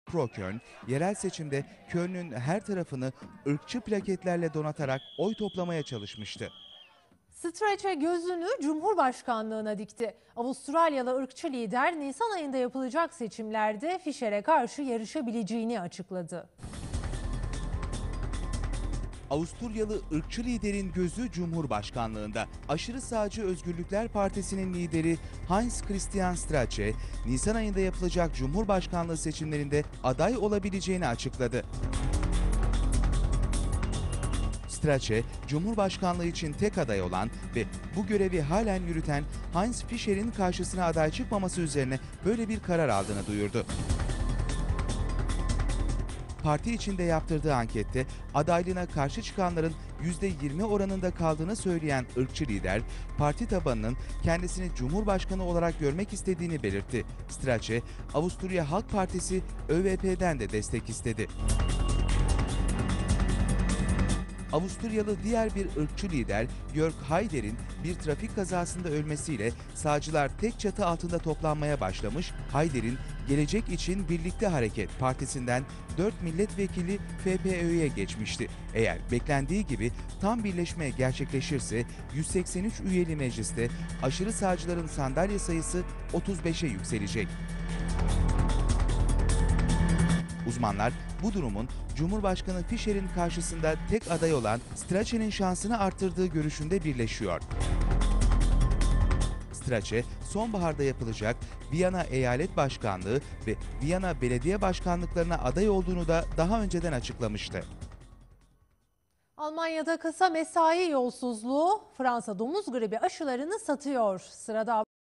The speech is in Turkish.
Pro Köln, yerel seçimde Köln'ün her tarafını ırkçı plaketlerle donatarak oy toplamaya çalışmıştı. Strache gözünü Cumhurbaşkanlığına dikti. Avustralyalı ırkçı lider Nisan ayında yapılacak seçimlerde Fischer'e karşı yarışabileceğini açıkladı. Avusturyalı ırkçı liderin gözü Cumhurbaşkanlığında. Aşırı sağcı Özgürlükler Partisi'nin lideri Heinz Christian Strache, Nisan ayında yapılacak Cumhurbaşkanlığı seçimlerinde aday olabileceğini açıkladı. Strache, Cumhurbaşkanlığı için tek aday olan ve bu görevi halen yürüten Heinz Fischer'in karşısına aday çıkmaması üzerine böyle bir karar aldığını duyurdu. Parti içinde yaptırdığı ankette adaylığına karşı çıkanların %20 oranında kaldığını söyleyen ırkçı lider, parti tabanının kendisini Cumhurbaşkanı olarak görmek istediğini belirtti. Strache, Avusturya Halk Partisi ÖVP'den de destek istedi. Avusturyalı diğer bir ırkçı lider Jörg Haider'in bir trafik kazasında ölmesiyle sağcılar tek çatı altında toplanmaya başlamış. Haider'in Gelecek İçin Birlikte Hareket Partisi'nden 4 milletvekili FPÖ'ye geçmişti. Eğer beklendiği gibi tam birleşme gerçekleşirse 183 üyeli mecliste aşırı sağcıların sandalye sayısı 35'e yükselecek. Uzmanlar bu durumun Cumhurbaşkanı Fischer'in karşısında tek aday olan Strache'nin şansını arttırdığı görüşünde birleşiyor. Strache, sonbaharda yapılacak Viyana Eyalet Başkanlığı ve Viyana Belediye Başkanlıklarına aday olduğunu da daha önceden açıklamıştı. Almanya'da kısa mesai yolsuzluğu Fransa domuz gribi aşılarını satıyor. Sırada